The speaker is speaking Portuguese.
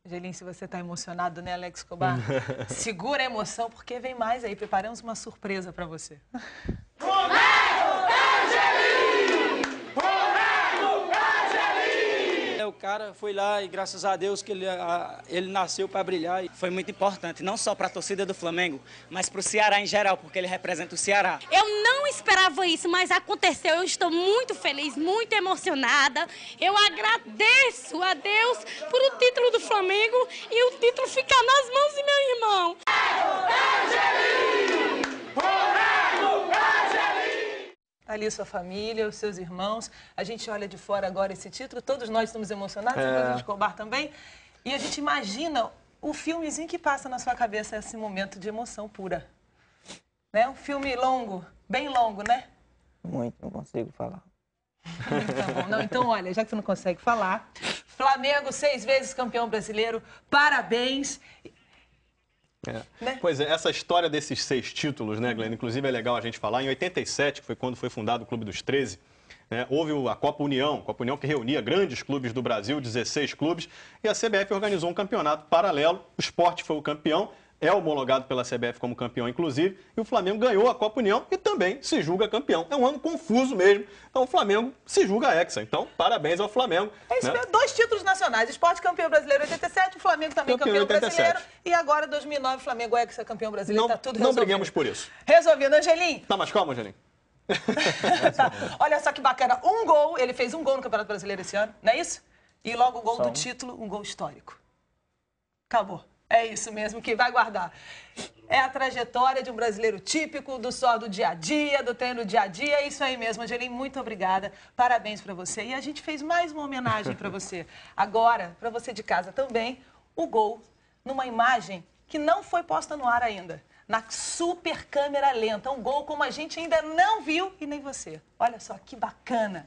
Angelim, se você está emocionado, né, Alex Escobar? Segura a emoção, porque vem mais aí. Preparamos uma surpresa para você. O cara foi lá e graças a Deus que ele nasceu para brilhar. E foi muito importante, não só para a torcida do Flamengo, mas para o Ceará em geral, porque ele representa o Ceará. Eu não esperava isso, mas aconteceu. Eu estou muito feliz, muito emocionada. Eu agradeço a Deus por o título do Flamengo e o título ficar nas mãos de meu irmão. Ali sua família, os seus irmãos. A gente olha de fora agora esse título, todos nós estamos emocionados, o Escobar também. E a gente imagina o filmezinho que passa na sua cabeça esse momento de emoção pura. Né? Um filme longo, bem longo, né? Muito, não consigo falar. Tá bom. Não, então, olha, já que você não consegue falar, Flamengo, 6 vezes campeão brasileiro, parabéns. Né? Pois é, essa história desses 6 títulos, né, Glenn? Inclusive é legal a gente falar, em 87, que foi quando foi fundado o Clube dos 13, né, houve a Copa União que reunia grandes clubes do Brasil, 16 clubes, e a CBF organizou um campeonato paralelo, o Sport foi o campeão, é homologado pela CBF como campeão, inclusive, e o Flamengo ganhou a Copa União e também se julga campeão. É um ano confuso mesmo, então o Flamengo se julga hexa. Então, parabéns ao Flamengo. É isso, né? 2 títulos nacionais, Sport campeão brasileiro em 87, o Flamengo também campeão brasileiro, e agora 2009 o Flamengo hexa-campeão brasileiro, tá tudo resolvido. Não briguemos por isso. Resolvido, Angelim. Tá mais calmo, Angelim? Tá. Olha só que bacana, ele fez um gol no Campeonato Brasileiro esse ano, não é isso? E logo o gol do título, um gol histórico. Acabou. É isso mesmo que vai guardar. É a trajetória de um brasileiro típico, do dia a dia, do treino dia a dia. É isso aí mesmo, Angelim, muito obrigada. Parabéns para você. E a gente fez mais uma homenagem para você. Agora, para você de casa também, o gol numa imagem que não foi posta no ar ainda. Na super câmera lenta. Um gol como a gente ainda não viu e nem você. Olha só que bacana.